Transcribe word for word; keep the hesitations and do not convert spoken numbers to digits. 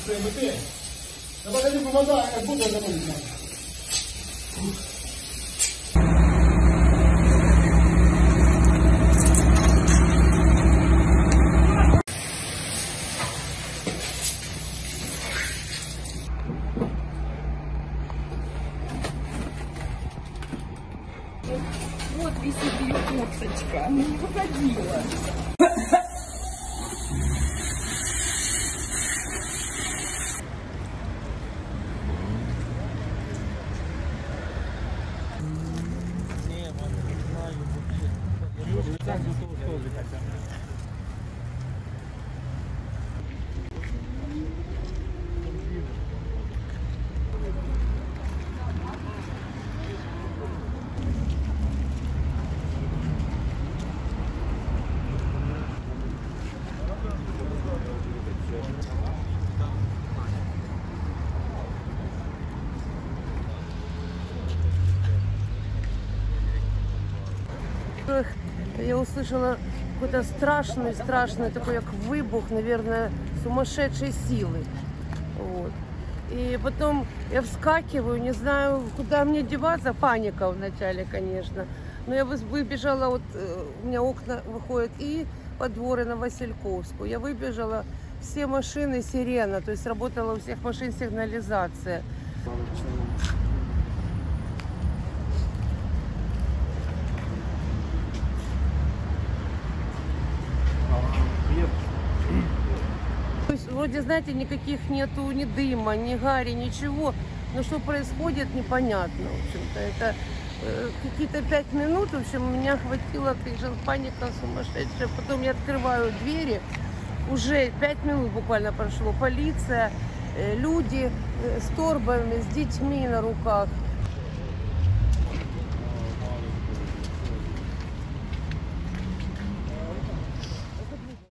быстрее. Да подойди, помогай, как будто замолить надо. Вот висит ее курточка, она не выходила. Я услышала какой-то страшный, страшный такой как выбух, наверное, сумасшедшей силы. Вот. И потом я вскакиваю, не знаю, куда мне деваться. Паника вначале, конечно. Но я выбежала, вот у меня окна выходят и по двору на Васильковскую. Я выбежала, все машины, сирена, то есть работала у всех машин сигнализация. То есть, вроде, знаете, никаких нету ни дыма, ни гари, ничего. Но что происходит, непонятно, в общем-то. Это э, какие-то пять минут, в общем, меня хватило, конечно, паника сумасшедшая. Потом я открываю двери, уже пять минут буквально прошло. Полиция, э, люди э, с торбами, с детьми на руках.